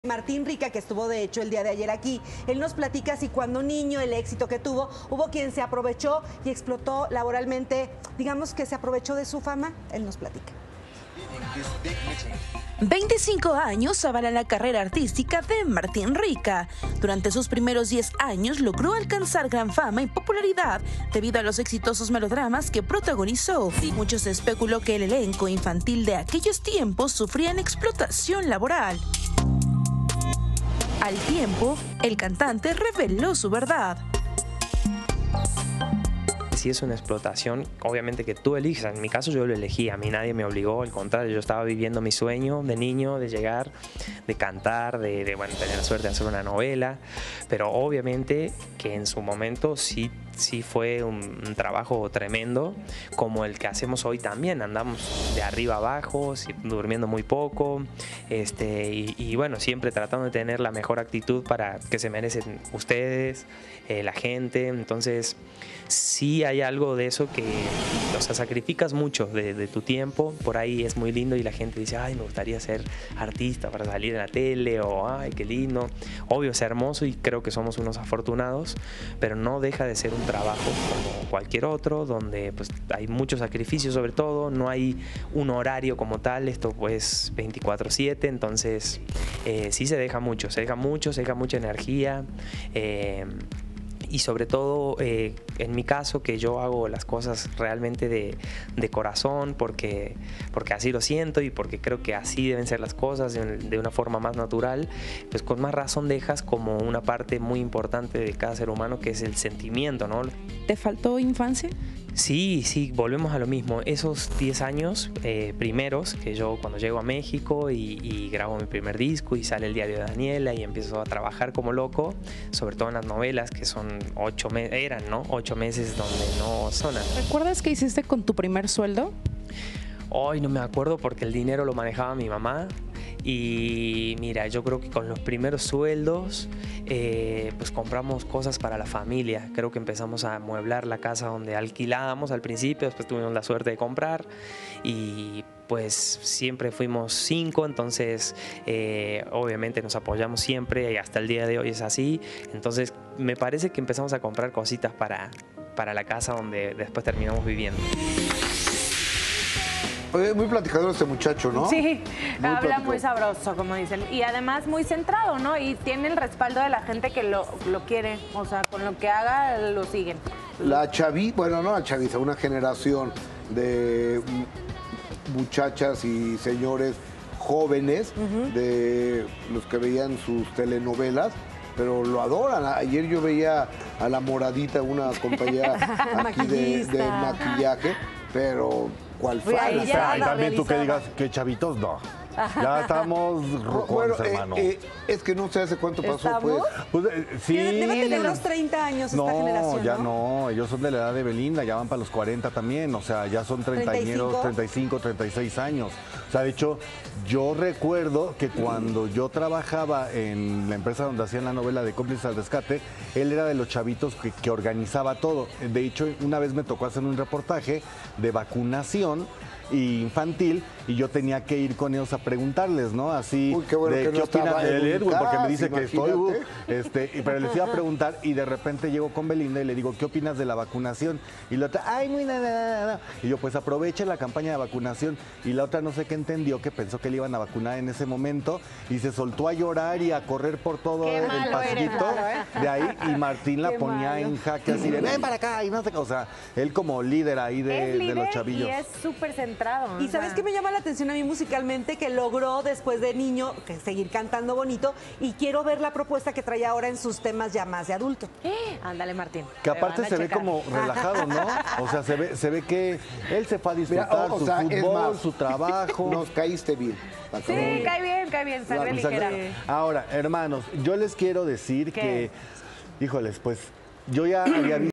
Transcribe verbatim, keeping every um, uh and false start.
Martín Rica, que estuvo de hecho el día de ayer aquí, él nos platica si cuando niño el éxito que tuvo, hubo quien se aprovechó y explotó laboralmente, digamos que se aprovechó de su fama, él nos platica. veinticinco años avalan la carrera artística de Martín Rica. Durante sus primeros diez años logró alcanzar gran fama y popularidad debido a los exitosos melodramas que protagonizó. Muchos especuló que el elenco infantil de aquellos tiempos sufrían explotación laboral. Al tiempo, el cantante reveló su verdad. Si es una explotación, obviamente que tú eliges. En mi caso yo lo elegí, a mí nadie me obligó, al contrario, yo estaba viviendo mi sueño de niño, de llegar, de cantar, de, de bueno, tener la suerte de hacer una novela, pero obviamente que en su momento sí, sí fue un, un trabajo tremendo, como el que hacemos hoy también, andamos de arriba abajo, durmiendo muy poco, este, y, y bueno, siempre tratando de tener la mejor actitud para que se merecen ustedes, eh, la gente, entonces sí hay algo de eso que, o sea, sacrificas mucho de, de tu tiempo, por ahí es muy lindo y la gente dice, ay, me gustaría ser artista para salir en la tele, o ay, qué lindo. Obvio, es hermoso y creo que somos unos afortunados, pero no deja de ser un trabajo como cualquier otro, donde pues hay mucho sacrificio sobre todo, no hay un horario como tal, esto pues veinticuatro siete, entonces eh, sí se deja mucho, se deja mucho, se deja mucha energía, eh, y sobre todo eh, en mi caso, que yo hago las cosas realmente de, de corazón porque, porque así lo siento y porque creo que así deben ser las cosas de, de una forma más natural, pues con más razón dejas como una parte muy importante de cada ser humano, que es el sentimiento, ¿no? ¿Te faltó infancia? Sí, sí, volvemos a lo mismo. Esos diez años eh, primeros, que yo cuando llego a México y, y grabo mi primer disco y sale el diario de Daniela y empiezo a trabajar como loco, sobre todo en las novelas, que son ocho meses, eran, ¿no? Ocho meses donde no sonan. ¿Recuerdas qué hiciste con tu primer sueldo? Hoy no me acuerdo porque el dinero lo manejaba mi mamá. Y mira, yo creo que con los primeros sueldos eh, pues compramos cosas para la familia. Creo que empezamos a amueblar la casa donde alquilábamos al principio, después tuvimos la suerte de comprar y pues siempre fuimos cinco, entonces eh, obviamente nos apoyamos siempre y hasta el día de hoy es así. Entonces me parece que empezamos a comprar cositas para, para la casa donde después terminamos viviendo. Oye, muy platicador este muchacho, ¿no? Sí, muy habla platicador. muy sabroso, como dicen. Y además muy centrado, ¿no? Y tiene el respaldo de la gente que lo, lo quiere. O sea, con lo que haga, lo siguen. La chavi, bueno, no la chaviza, una generación de muchachas y señores jóvenes, uh-huh. de los que veían sus telenovelas, pero lo adoran. Ayer yo veía a La Moradita, una compañía aquí de, de maquillaje, pero ¿cuál fue? Y también tú que digas que chavitos, no. Ya estamos rucos, bueno, hermano. Eh, eh, es que no sé hace cuánto pasó, pues. pues eh, sí. Debe tener unos treinta años no, esta generación, ¿no? ya no. Ellos son de la edad de Belinda, ya van para los cuarenta también. O sea, ya son treintañeros, treinta y cinco, treinta y seis años. O sea, de hecho, yo recuerdo que cuando yo trabajaba en la empresa donde hacían la novela de Cómplices al Rescate, él era de los chavitos que, que organizaba todo. De hecho, una vez me tocó hacer un reportaje de vacunación infantil y yo tenía que ir con ellos a preguntarles, ¿no? Así, Uy, qué bueno de que qué no opinan del Edwin, porque me dice que estoy, uh, imagínate. este, pero les iba a preguntar y de repente llego con Belinda y le digo, ¿qué opinas de la vacunación? Y la otra, ay, muy nada, nada, nada. Y yo, pues aproveche la campaña de vacunación. Y la otra no sé qué entendió, que pensó que le iban a vacunar en ese momento y se soltó a llorar y a correr por todo Qué el pasillito ¿eh? de ahí y Martín la Qué ponía malo. en jaque así de, ven para acá y no sé qué. O sea, él como líder ahí de, es líder de los chavillos. Y es súper centrado. Y ¿sabes qué me llama la atención a mí musicalmente? Que logró después de niño que seguir cantando bonito, y quiero ver la propuesta que trae ahora en sus temas ya más de adulto. Eh, ándale, Martín. Que aparte se ve como relajado, ¿no? O sea, se ve, se ve que él se fue a disfrutar. Mira, o, o su sea, fútbol, es más, su trabajo. Nos caíste bien. Sí, cae bien, cae bien, sangre ligera. Ahora, hermanos, yo les quiero decir ¿Qué? que, híjoles, pues yo ya había visto